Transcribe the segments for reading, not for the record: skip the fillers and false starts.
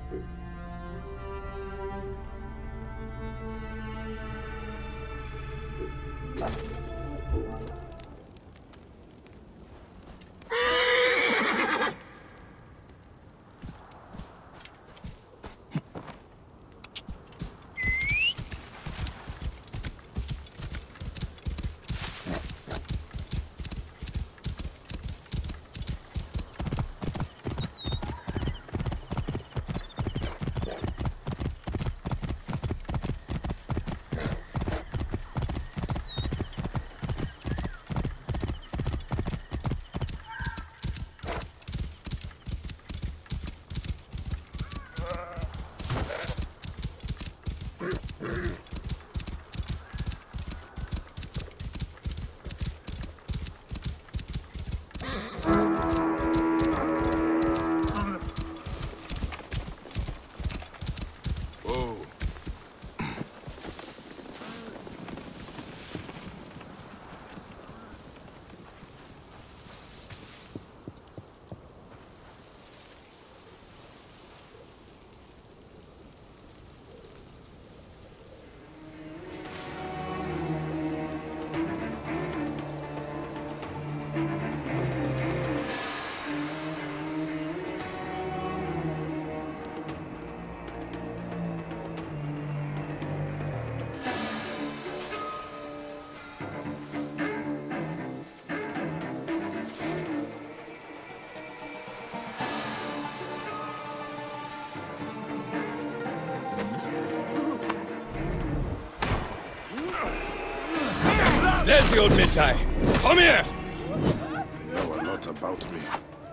There's the old Medjay. Come here! They know a lot about me.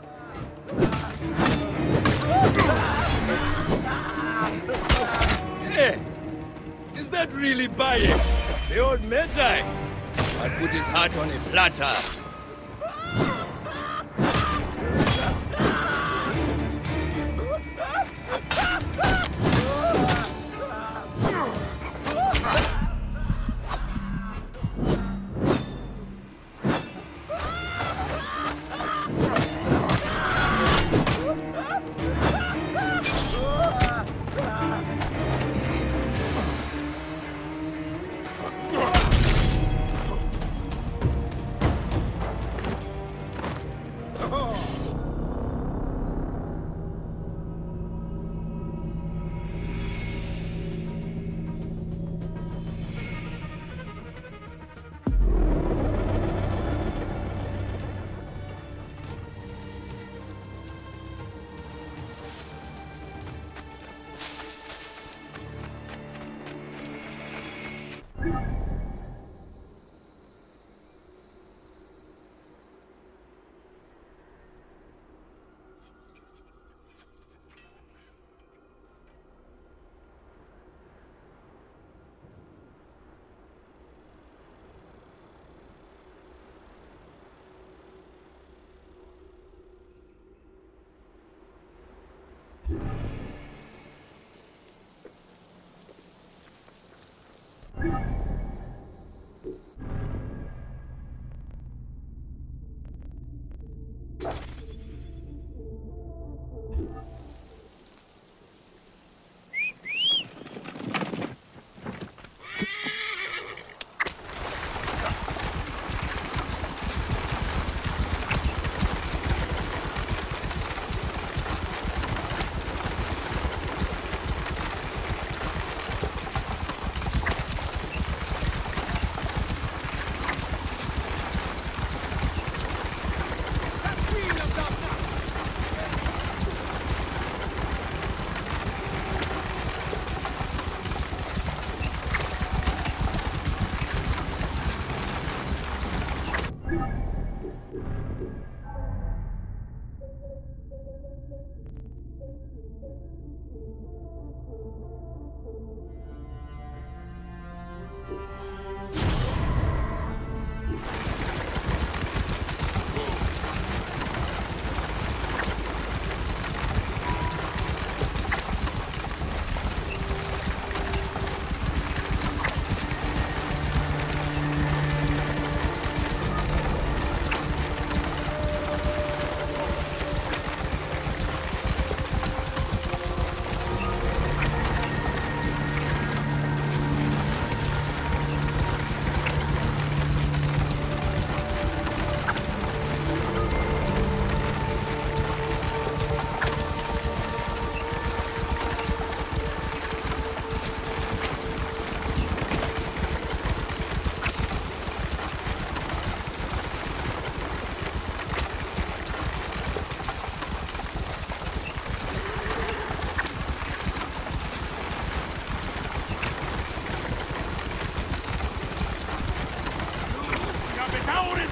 Hey! Is that really Bayek? The old Medjay? I put his heart on a platter.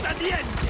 Cosa niente!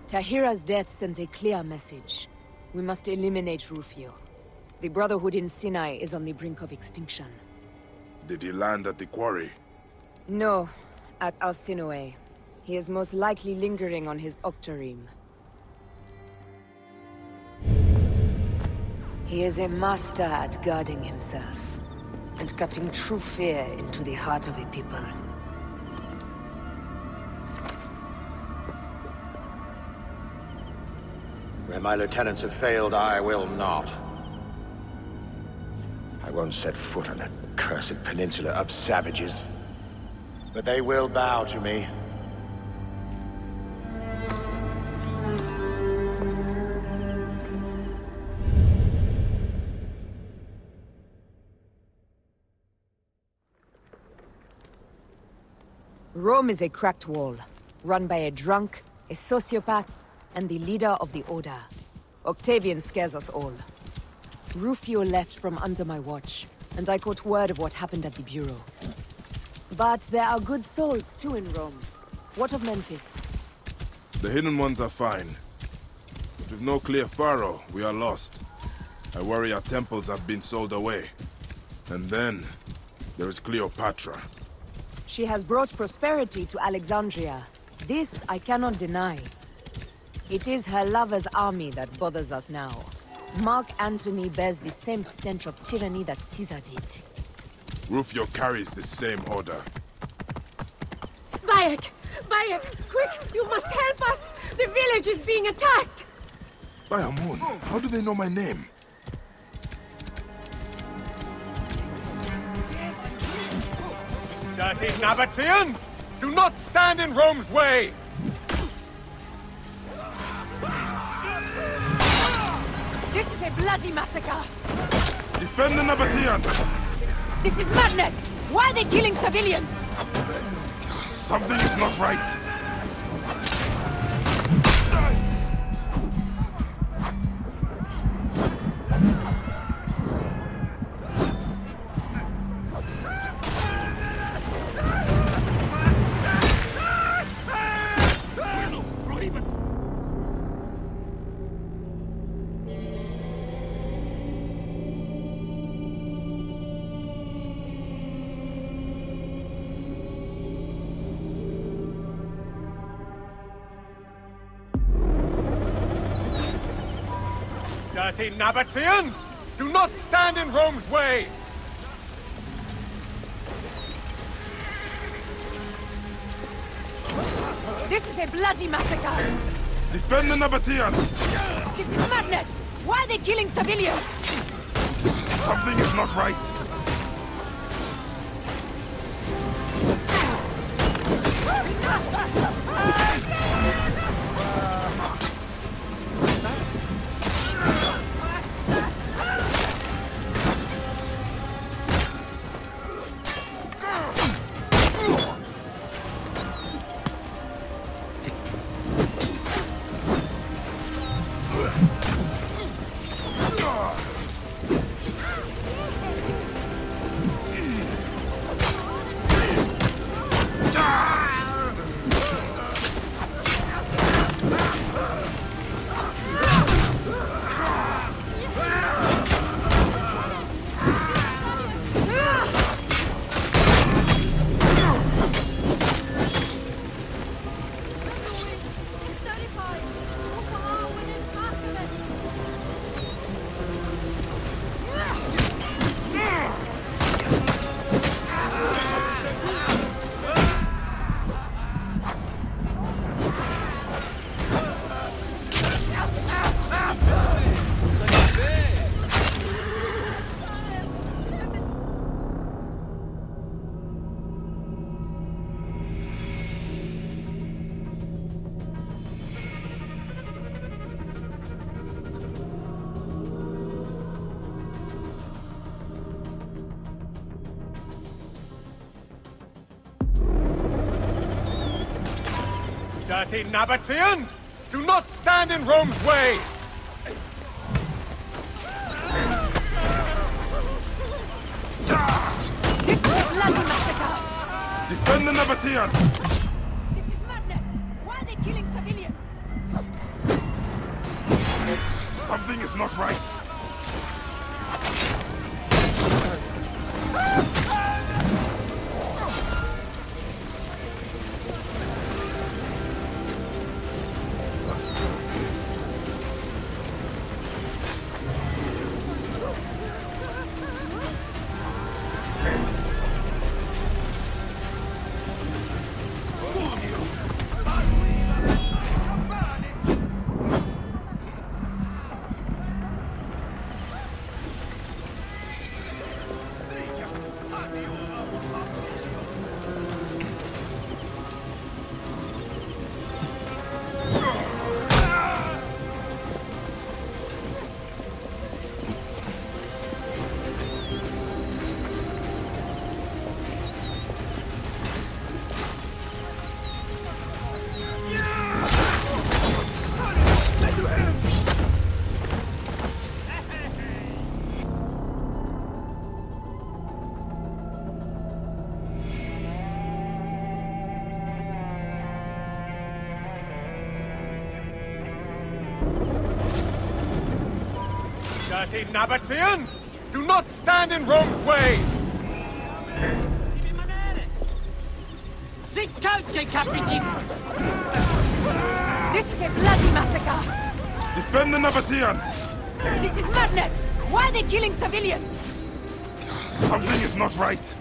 Tahira's death sends a clear message. We must eliminate Rufio. The Brotherhood in Sinai is on the brink of extinction. Did he land at the quarry? No, at Alcinoe. He is most likely lingering on his Octareme. He is a master at guarding himself, and cutting true fear into the heart of a people. Where my lieutenants have failed, I will not. I won't set foot on that cursed peninsula of savages. But they will bow to me. Rome is a cracked wall, run by a drunk, a sociopath, and the leader of the Order. Octavian scares us all. Rufio left from under my watch, and I caught word of what happened at the Bureau. But there are good souls too in Rome. What of Memphis? The hidden ones are fine. But with no clear pharaoh, we are lost. I worry our temples have been sold away. And then, there is Cleopatra. She has brought prosperity to Alexandria. This I cannot deny. It is her lover's army that bothers us now. Mark Antony bears the same stench of tyranny that Caesar did. Rufio carries the same order. Bayek! Bayek! Quick! You must help us! The village is being attacked! Bayamun, how do they know my name? Dirty Nabateans! Do not stand in Rome's way! This is a bloody massacre! Defend the Nabateans! This is madness! Why are they killing civilians? Something is not right. Dirty Nabateans! Do not stand in Rome's way! This is a bloody massacre! Defend the Nabateans! This is madness! Why are they killing civilians? Something is not right. Dirty Nabateans! Do not stand in Rome's way! This is a bloody massacre! Defend the Nabateans! This is madness! Why are they killing civilians? Something is not right. Dirty Nabateans! Do not stand in Rome's way! Sit down, Capitis! This is a bloody massacre! Defend the Nabateans! This is madness! Why are they killing civilians? Something is not right.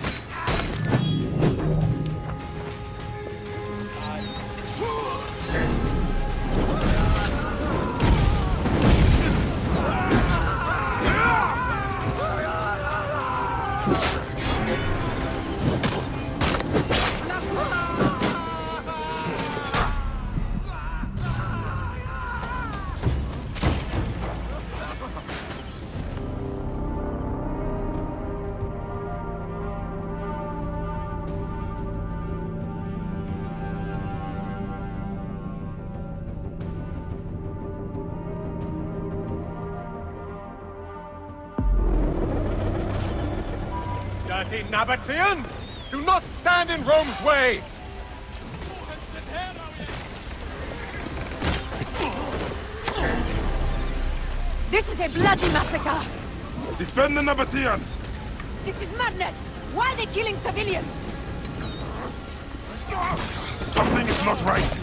Dirty Nabateans! Do not stand in Rome's way! This is a bloody massacre! Defend the Nabateans! This is madness! Why are they killing civilians? Something is not right.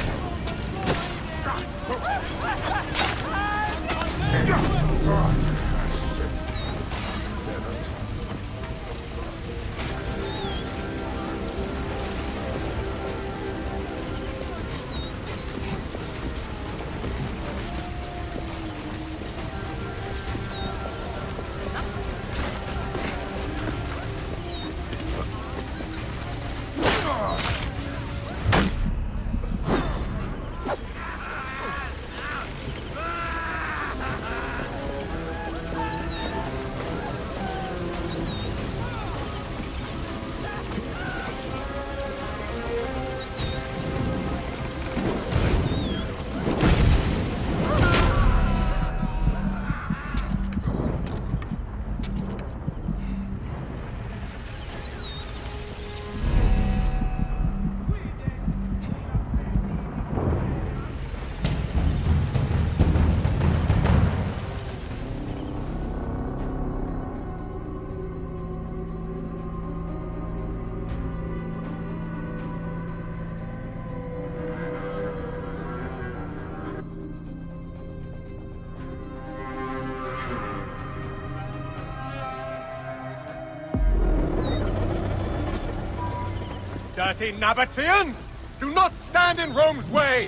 Dirty Nabateans! Do not stand in Rome's way!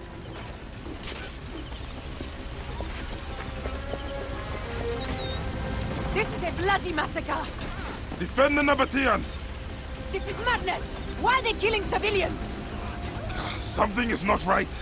This is a bloody massacre! Defend the Nabateans! This is madness! Why are they killing civilians? Something is not right.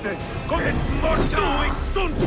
Starte! Kommet morta! Du sunt!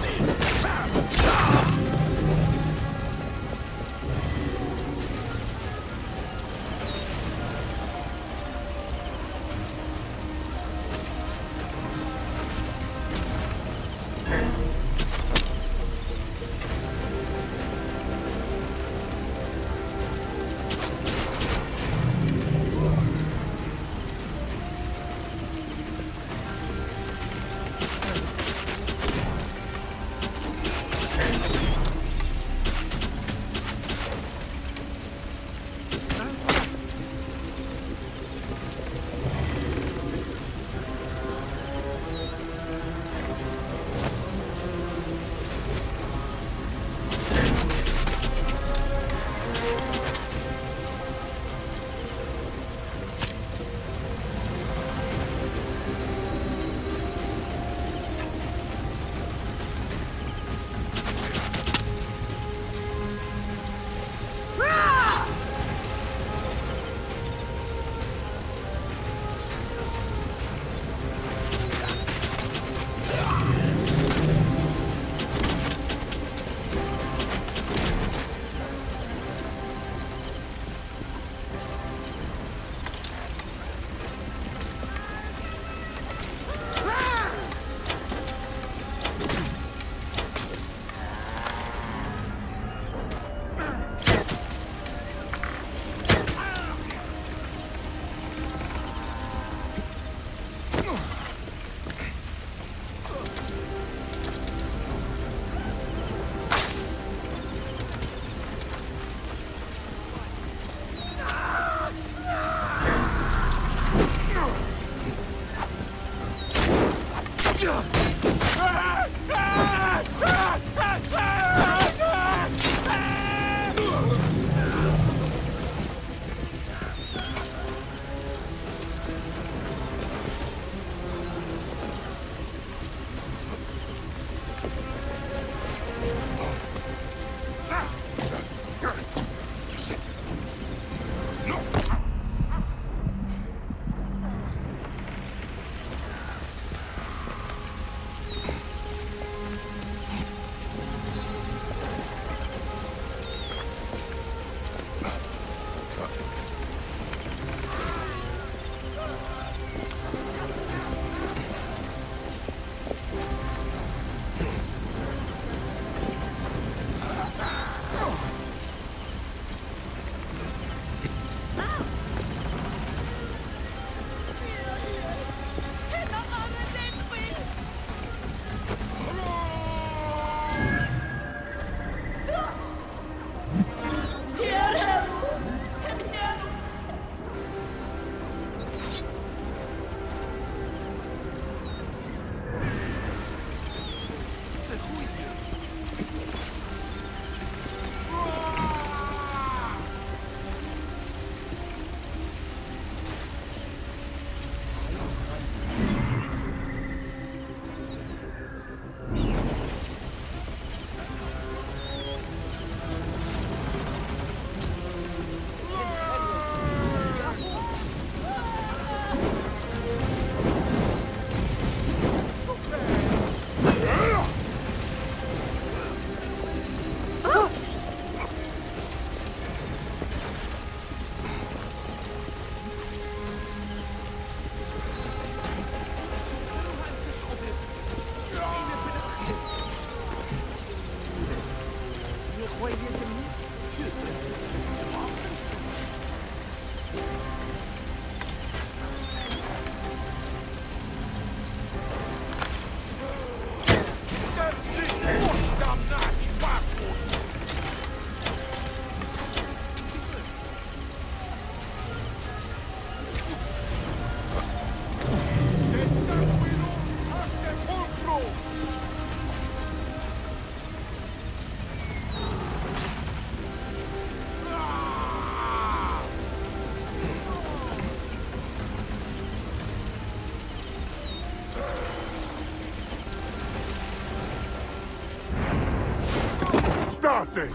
Starte!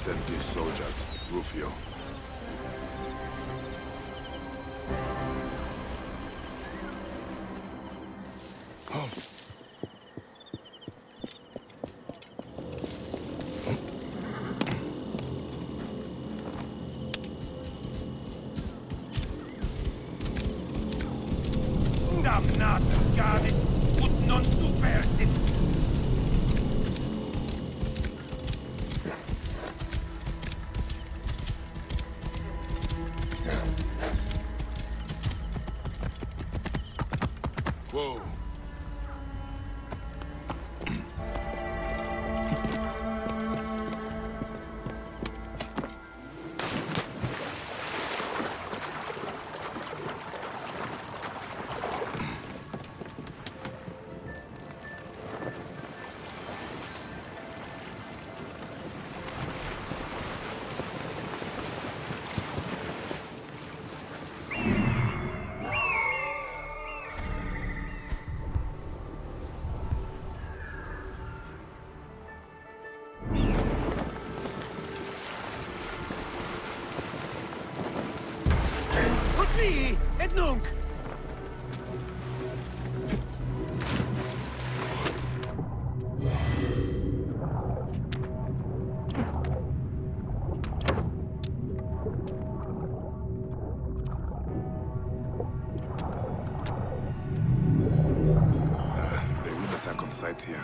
sent these soldiers, Rufio. Damnatus Gadis, ut non supersit! Whoa. Et nunc! They will attack on sight here.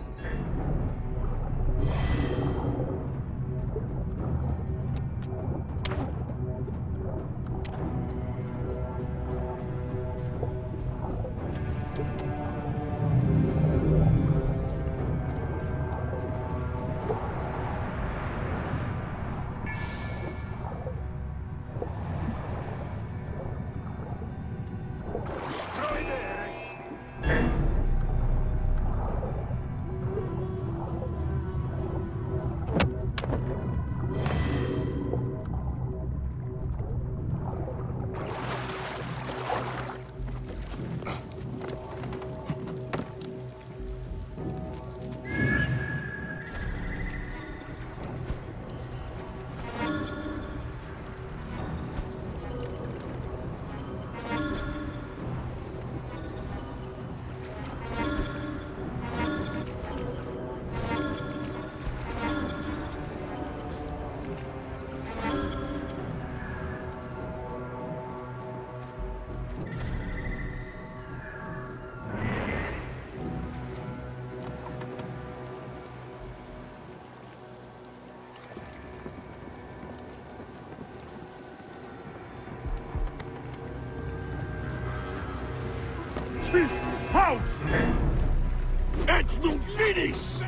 Et nunc finis!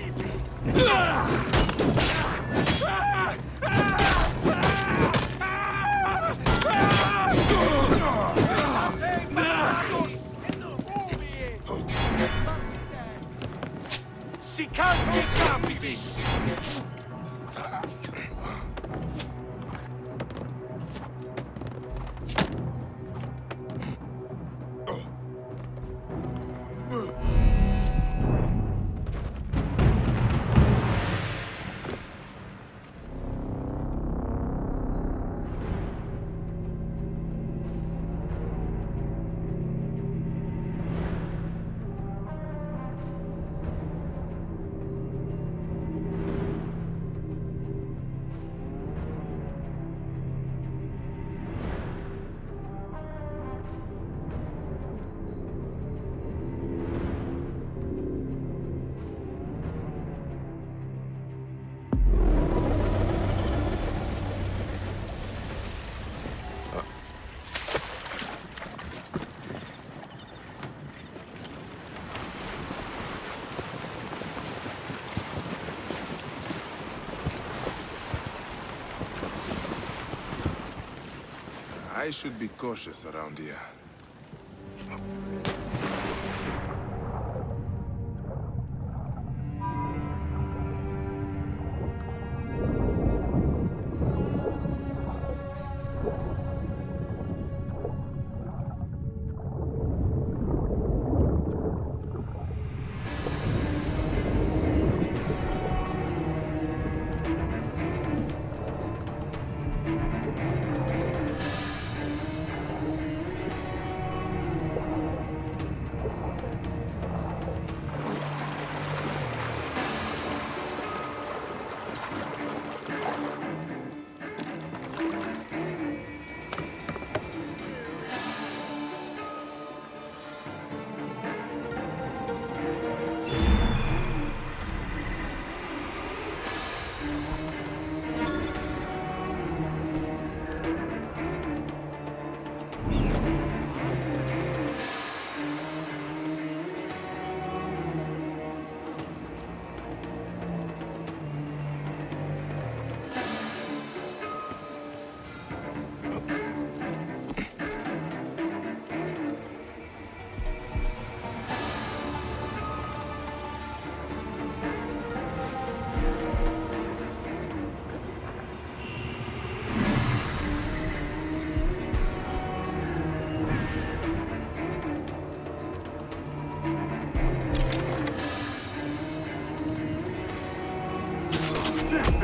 Sicante capitis! I should be cautious around here.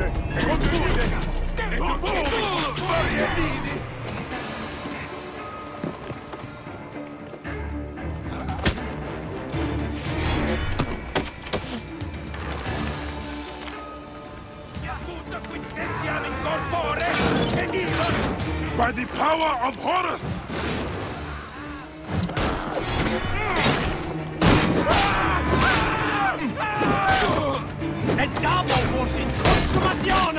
By the power of Horus! E Davos in consumazione!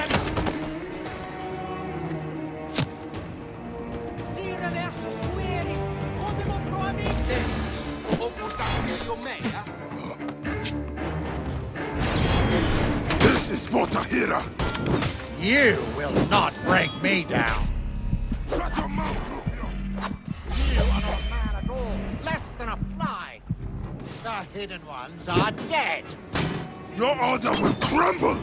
Sire versus Sueris, come lo probabilmente! Opus auxilio mea? This is for Tahira! You will not break me down. Shut your mouth, Rufio! You are not a man at all, less than a fly. The Hidden Ones are dead. Your order will crumble!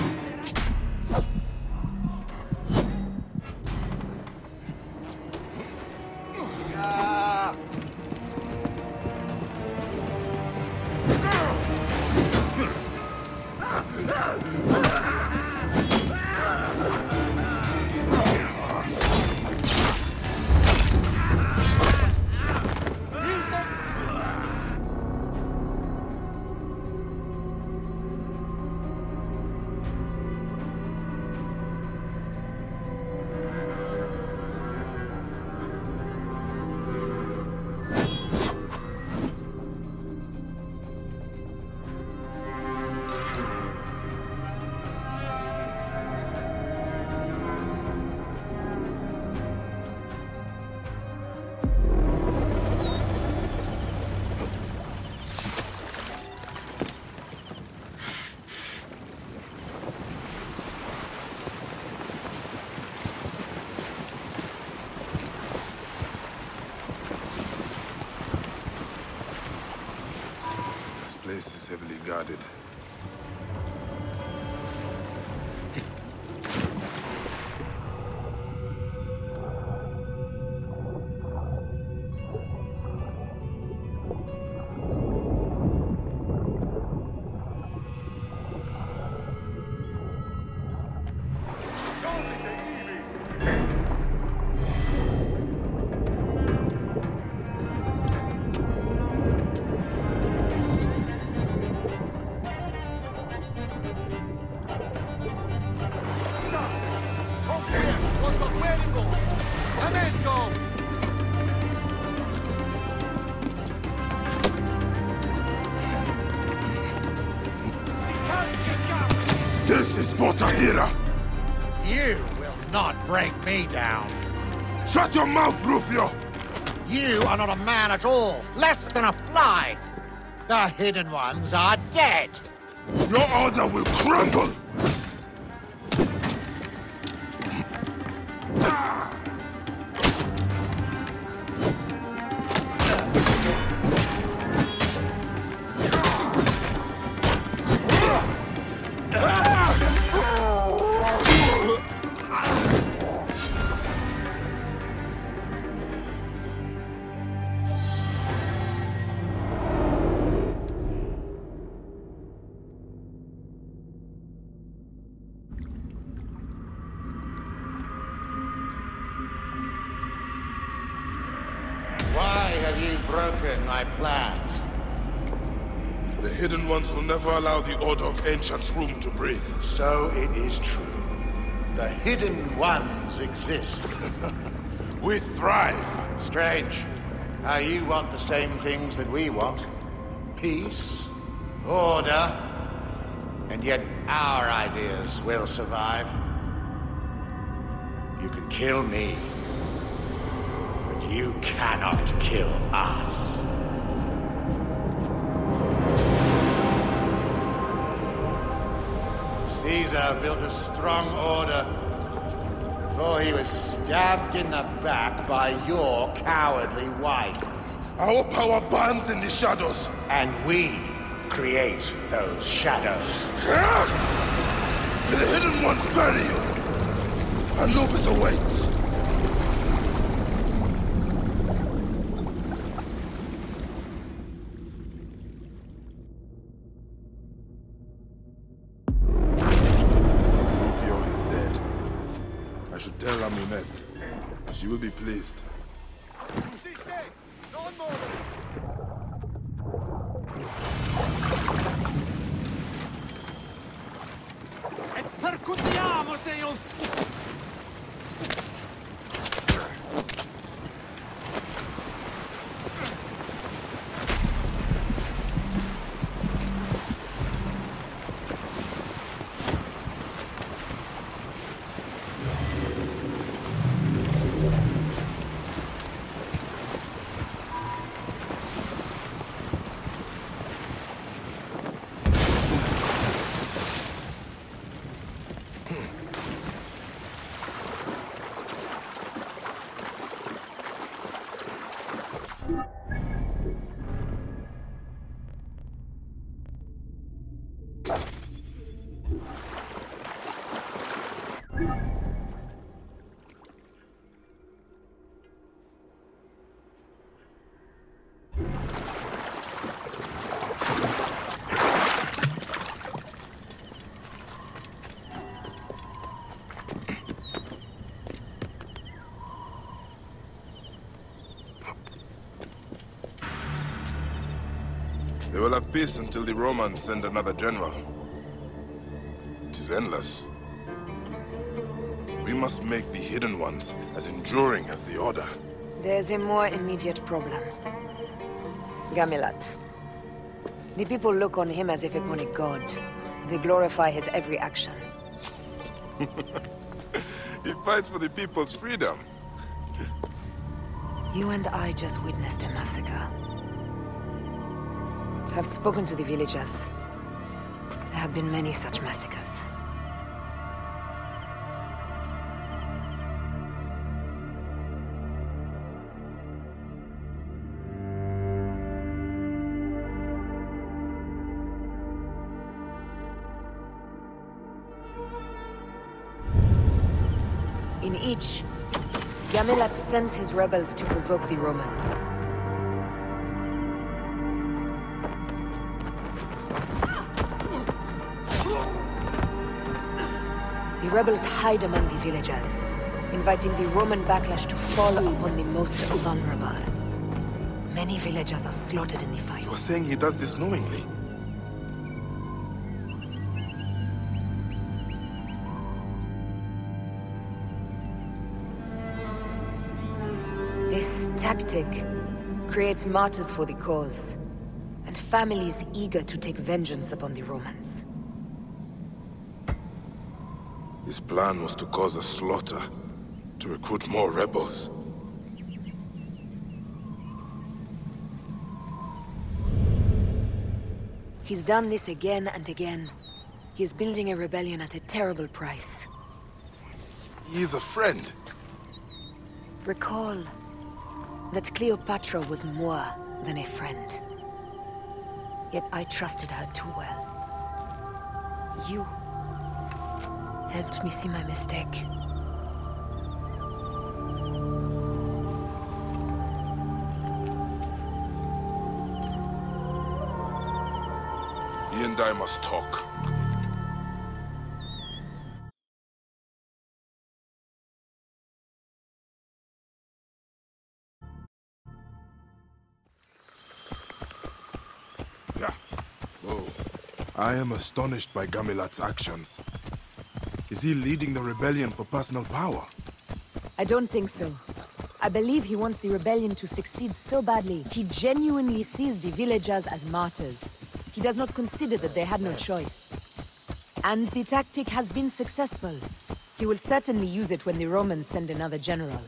This place is heavily guarded. This is for Tahira! You will not break me down. Shut your mouth, Rufio! You are not a man at all, less than a fly. The Hidden Ones are dead. Your order will crumble! Why have you broken my plans? The Hidden Ones will never allow the Order of Ancients room to breathe. So it is true. The Hidden Ones exist. We thrive! Strange. How you want the same things that we want. Peace, order, and yet our ideas will survive. You can kill me, but you cannot kill us. Caesar built a strong order before he was stabbed in the back by your cowardly wife. Our power burns in the shadows. And we create those shadows. The Hidden Ones bury you. Anubis awaits. tell Amunet. She will be pleased. Et percutiamo, Seus! They will have peace until the Romans send another general. It is endless. We must make the Hidden Ones as enduring as the Order. There's a more immediate problem. Gamilat. The people look on him as if upon a god. They glorify his every action. He fights for the people's freedom. You and I just witnessed a massacre. I've spoken to the villagers. There have been many such massacres. In each, Gamilat sends his rebels to provoke the Romans. The rebels hide among the villagers, inviting the Roman backlash to fall upon the most vulnerable. Many villagers are slaughtered in the fight. You're saying he does this knowingly? This tactic creates martyrs for the cause, and families eager to take vengeance upon the Romans. His plan was to cause a slaughter, to recruit more rebels. He's done this again and again. He's building a rebellion at a terrible price. He is a friend. Recall that Cleopatra was more than a friend. Yet I trusted her too well. You helped me see my mistake. He and I must talk. I am astonished by Gamilat's actions. Is he leading the rebellion for personal power? I don't think so. I believe he wants the rebellion to succeed so badly. He genuinely sees the villagers as martyrs. He does not consider that they had no choice. And the tactic has been successful. He will certainly use it when the Romans send another general.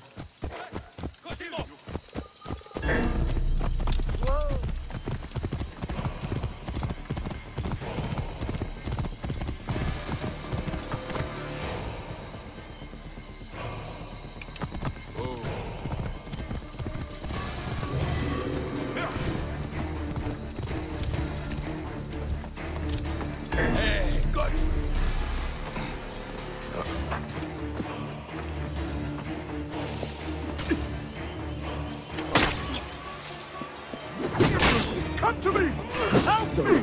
Come to me! Help me!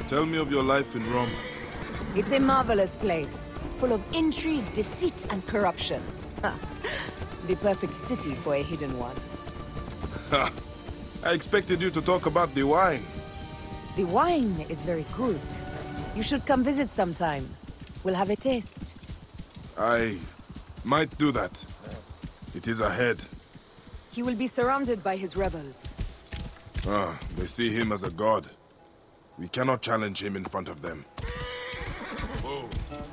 Tell me of your life in Rome. It's a marvelous place, full of intrigue, deceit, and corruption. The perfect city for a hidden one. Ha! I expected you to talk about the wine. The wine is very good. You should come visit sometime. We'll have a taste. I might do that. It is ahead. He will be surrounded by his rebels. Ah, they see him as a god. We cannot challenge him in front of them. Whoa.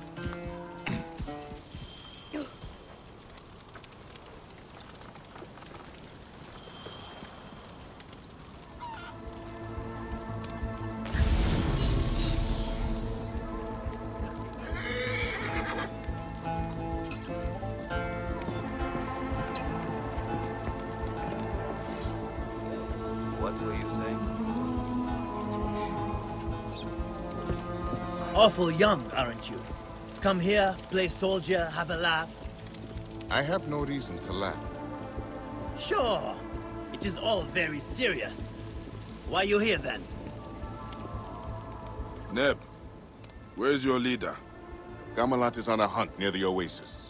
What were you saying? Awful young, aren't you? Come here, play soldier, have a laugh. I have no reason to laugh. Sure, it is all very serious. Why are you here then? Neb, where's your leader? Gamelat is on a hunt near the oasis.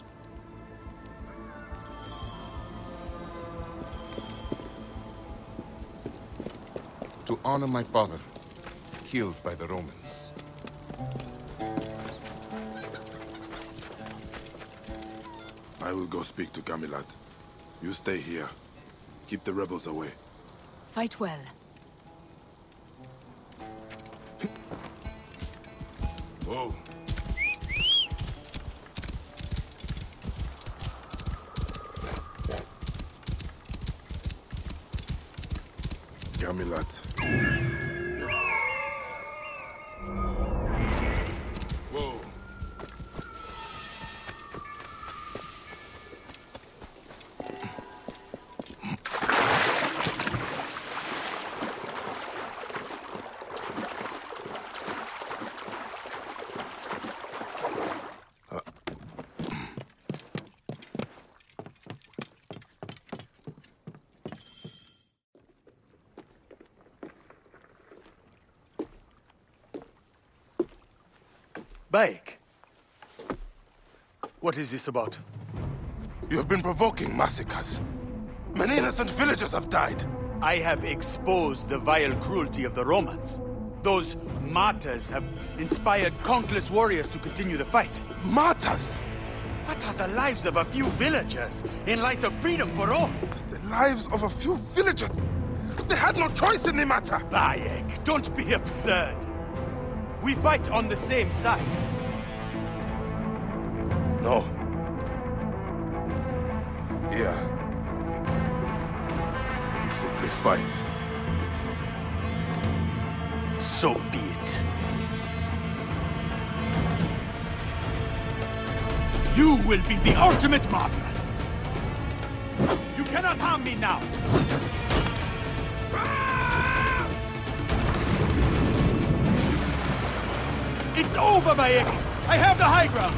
To honor my father, killed by the Romans. I will go speak to Gamelat. You stay here. Keep the rebels away. Fight well. Whoa. Gamelat. Whoa. Bayek! What is this about? You have been provoking massacres. Many innocent villagers have died. I have exposed the vile cruelty of the Romans. Those martyrs have inspired countless warriors to continue the fight. Martyrs! What are the lives of a few villagers in light of freedom for all? The lives of a few villagers. They had no choice in the matter. Bayek, don't be absurd. We fight on the same side. No. Here. We simply fight. So be it. You will be the ultimate martyr. You cannot harm me now. It's over, Bayek! I have the high ground!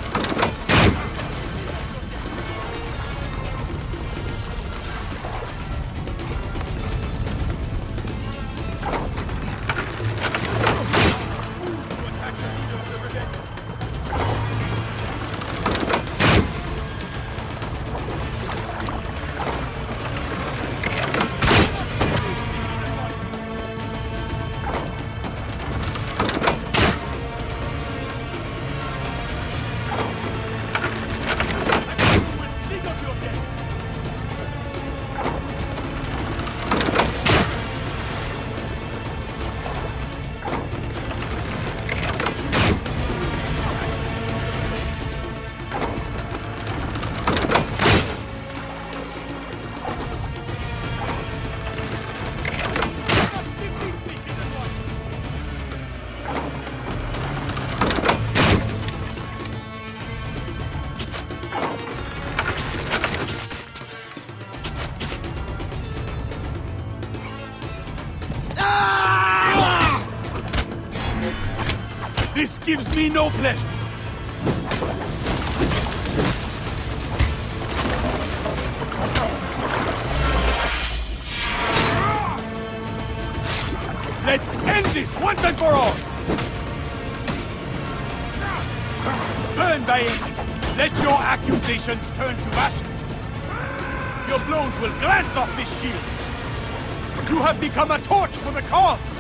This gives me no pleasure. Let's end this once and for all! dying, let your accusations turn to ashes. Your blows will glance off this shield. You have become a torch for the cause!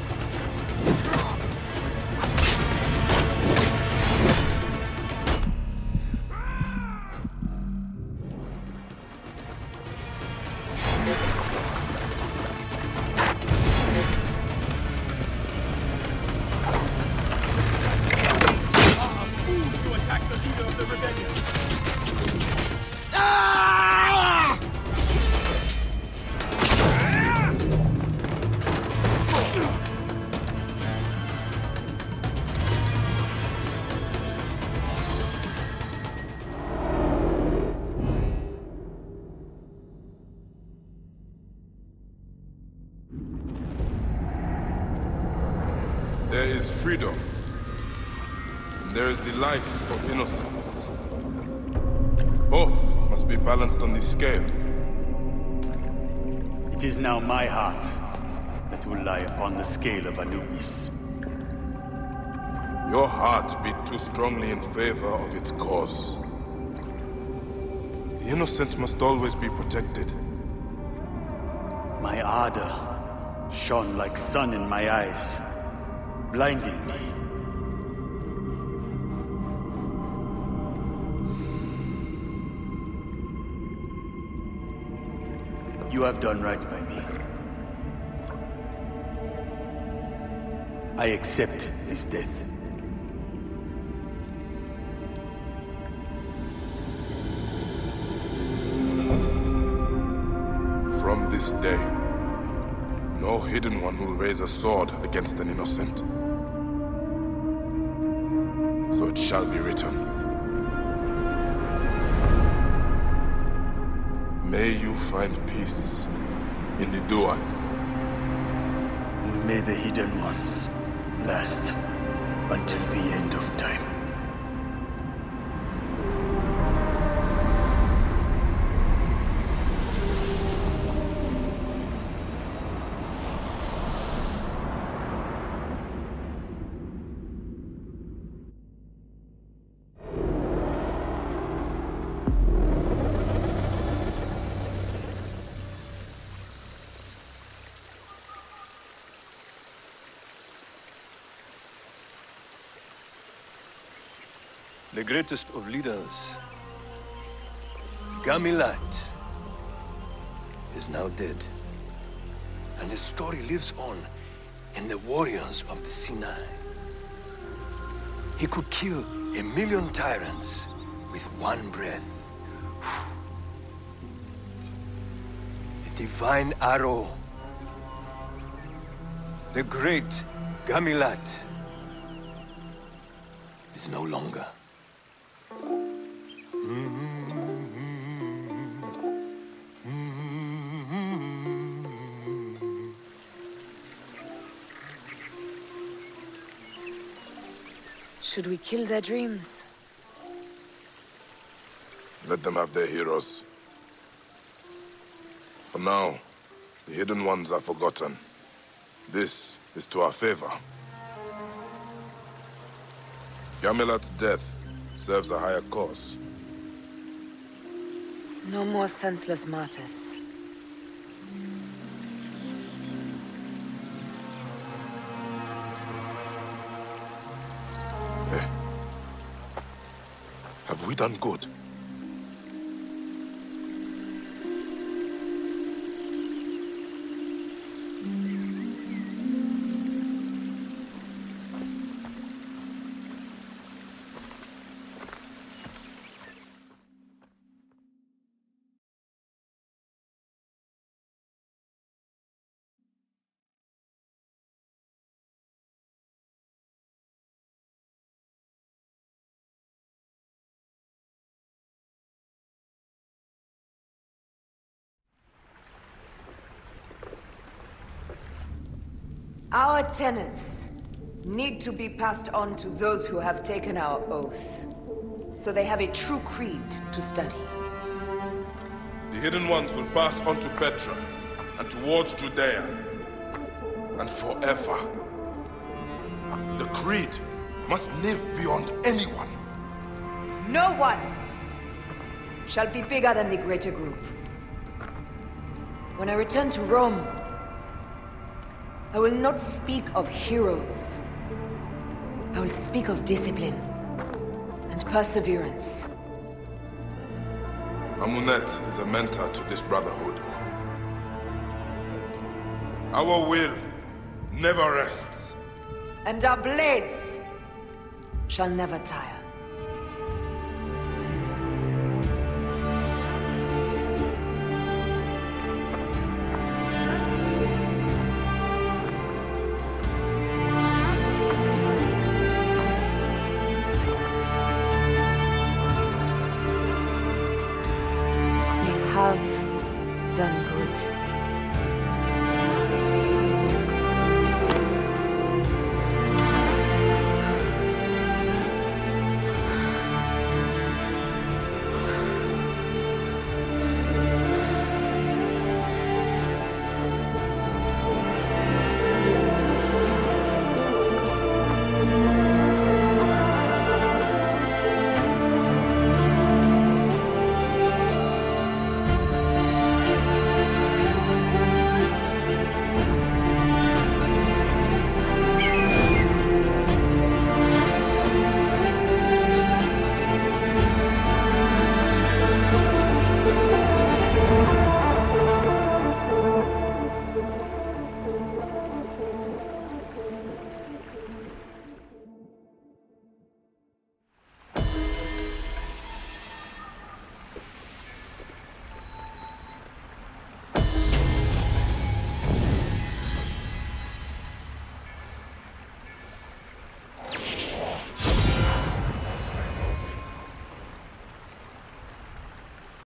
There is freedom. And there is the life of innocence. Both must be balanced on the scale. It is now my heart that will lie upon the scale of Anubis. Your heart beat too strongly in favor of its cause. The innocent must always be protected. My ardor shone like sun in my eyes, blinding me. You have done right by me. I accept this death. From this day, no Hidden One will raise a sword against an innocent. So it shall be written. May you find peace in the Duat. May the Hidden Ones last until the end of time. The greatest of leaders, Gamilat, is now dead. And his story lives on in the warriors of the Sinai. He could kill 1,000,000 tyrants with one breath. The divine arrow, the great Gamilat, is no longer. Should we kill their dreams? Let them have their heroes. For now, the Hidden Ones are forgotten. This is to our favor. Gamilat's death serves a higher cause. No more senseless martyrs. Have we done good? Our tenets need to be passed on to those who have taken our oath, so they have a true creed to study. The Hidden Ones will pass on to Petra and towards Judea. And forever. The creed must live beyond anyone. No one shall be bigger than the greater group. When I return to Rome, I will not speak of heroes. I will speak of discipline and perseverance. Amunet is a mentor to this brotherhood. Our will never rests. And our blades shall never tire. We have done good.